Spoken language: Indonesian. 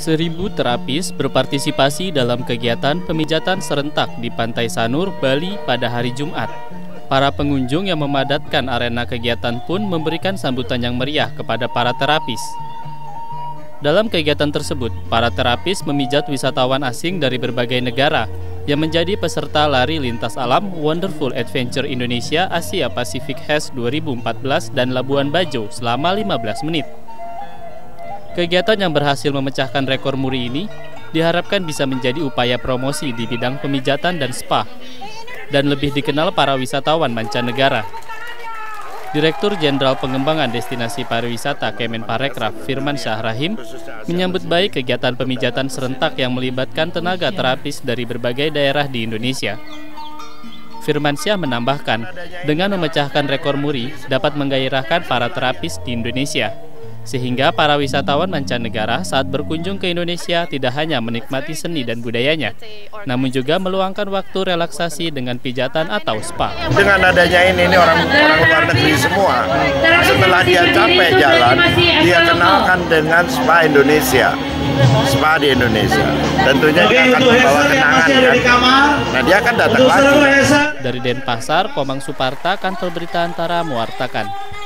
1.000 terapis berpartisipasi dalam kegiatan pemijatan serentak di Pantai Sanur, Bali pada hari Jumat. Para pengunjung yang memadatkan arena kegiatan pun memberikan sambutan yang meriah kepada para terapis. Dalam kegiatan tersebut, para terapis memijat wisatawan asing dari berbagai negara yang menjadi peserta lari lintas alam Wonderful Adventure Indonesia Asia Pacific HES 2014 dan Labuan Bajo selama 15 menit. Kegiatan yang berhasil memecahkan rekor muri ini diharapkan bisa menjadi upaya promosi di bidang pemijatan dan spa, dan lebih dikenal para wisatawan mancanegara. Direktur Jenderal Pengembangan Destinasi Pariwisata Kemenparekraf Firman Syah Rahim menyambut baik kegiatan pemijatan serentak yang melibatkan tenaga terapis dari berbagai daerah di Indonesia. Firman Syah menambahkan, dengan memecahkan rekor muri dapat menggairahkan para terapis di Indonesia, sehingga para wisatawan mancanegara saat berkunjung ke Indonesia tidak hanya menikmati seni dan budayanya, namun juga meluangkan waktu relaksasi dengan pijatan atau spa. Dengan adanya ini orang luar negeri semua, setelah dia capek jalan, dia kenalkan dengan spa Indonesia, spa di Indonesia. Tentunya dia akan membawa kenangan kan. Nah, dia akan datang lagi. Dari Denpasar, Komang Suparta, Kantor Berita Antara mewartakan.